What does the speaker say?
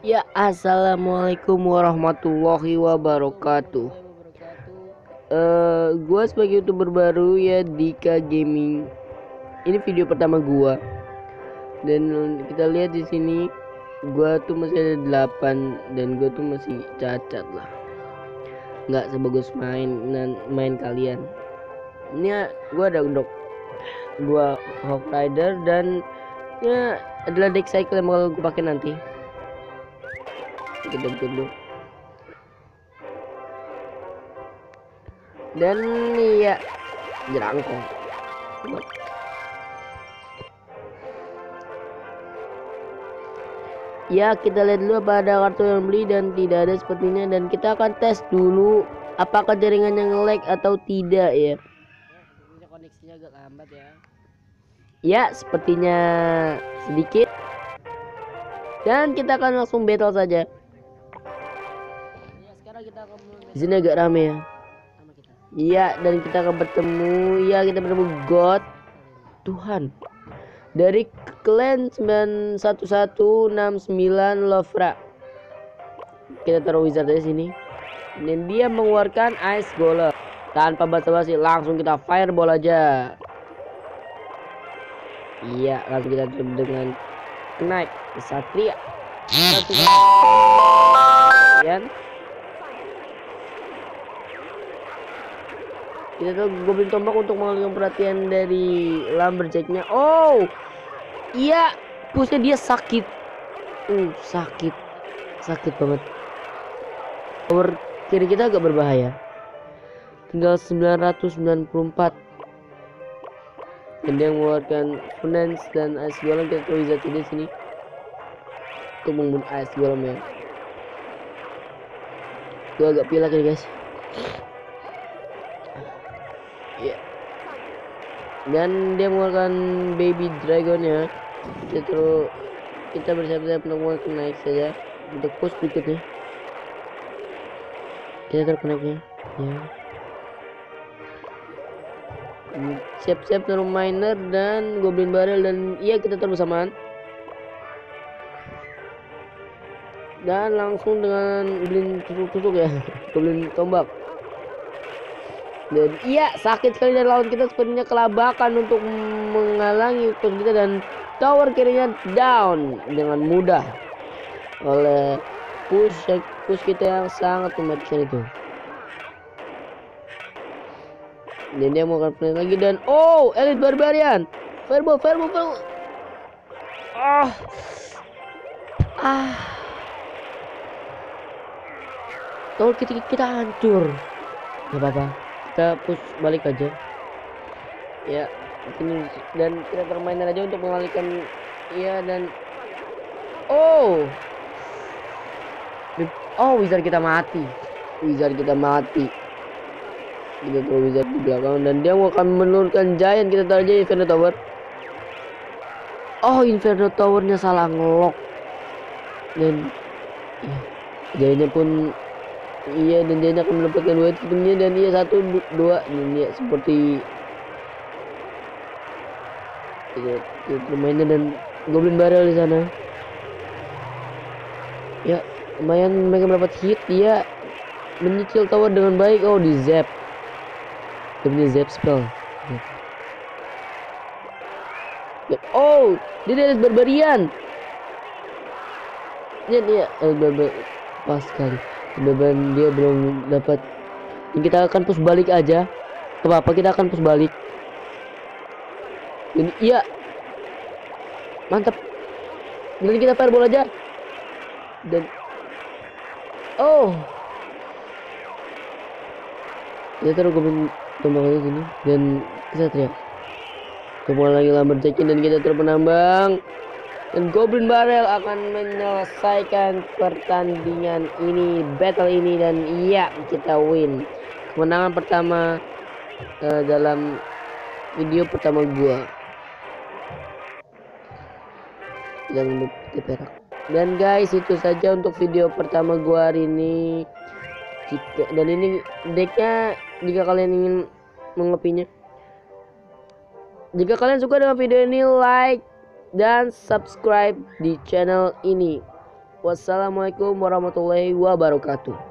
Ya, assalamualaikum warahmatullahi wabarakatuh. Gua sebagai youtuber baru ya Dika Gaming. Ini video pertama gua. Dan kita lihat di sini, gua tuh masih ada 8 dan gua tuh masih cacat lah. Nggak sebagus main kalian. Ini gua ada dua Hawk Rider dan ya adalah deck cycle yang bakal gue pakai nanti. Kita tunggu. Dan ya jerangkong. Ya, kita lihat dulu apa ada kartu yang beli dan tidak ada sepertinya, dan kita akan tes dulu apakah jaringannya nge-lag atau tidak ya. Koneksinya agak lambat ya. Ya, sepertinya sedikit. Dan kita akan langsung battle saja. Ya, sekarang kita akan di sini agak rame ya. Iya, dan kita akan bertemu. Ya, kita bertemu God Tuhan dari clan 91169 Lovra. Kita taruh wizard dari sini. Dan dia mengeluarkan ice golem. Tanpa basa-basi langsung kita fireball aja. Iya, langsung kita tutup dengan knight kesatria. Kita tuh goblin tombak untuk mengalihkan perhatian dari lumberjacknya. Oh iya, pushnya dia sakit. Sakit banget. Power kiri kita agak berbahaya. Tinggal 994. Dan dia mengeluarkan finance dan ice golem. Kita taruh wizard di sini untuk membunuh ice golem ya. Itu agak pilak ya guys. Ya. Dan dia mengeluarkan baby dragon ya. Kita bersiap-siap untuk mengeluarkan naik saja untuk push berikutnya. Kita terkoneknya ya. Siap-siap taruh miner dan goblin barrel, dan iya kita taruh bersamaan. Dan langsung dengan goblin tusuk ya. Goblin tombak. Dan iya, sakit sekali dari lawan kita, sepertinya kelabakan untuk menghalangi push kita, dan tower kirinya down dengan mudah oleh push kita yang sangat mematikan itu. Dan dia mau akan play lagi, dan oh, elite barbarian fireball. Tower kita hancur. Gak apa-apa, kita push balik aja ya. Dan kita permainan aja untuk mengalihkan. Iya, dan wizard kita mati. Kita taruh wizard di belakang, dan dia akan menurunkan giant. Kita taruh aja Inferno Tower. Inferno Towernya salah ngelok, dan giantnya pun dan giantnya akan mendapatkan 2 tipenya, dan 1, 2, dan seperti itu permainan. Dan goblin barrel di sana ya, lumayan mereka mendapat hit. Dia menyicil tower dengan baik. Di zap. Dia punya zap spell ya. Dia ada barbarian. Dia pas sekali. Beban dia belum dapat. Kita akan push balik aja. Apa kita akan push balik. Dan iya, mantap. Jadi kita fireball aja. Dan dia taruh goblin tombaknya sini, dan kita teriak. Coba lagi lumberjackin, dan kita terus penambang. Dan goblin barrel akan menyelesaikan pertandingan ini, battle ini, dan iya, kita win. Kemenangan pertama dalam video pertama gua. Jangan lupa perak. Dan guys, itu saja untuk video pertama gua hari ini. Dan ini decknya, jika kalian ingin mengopinya. Jika kalian suka dengan video ini, like dan subscribe di channel ini. Wassalamualaikum warahmatullahi wabarakatuh.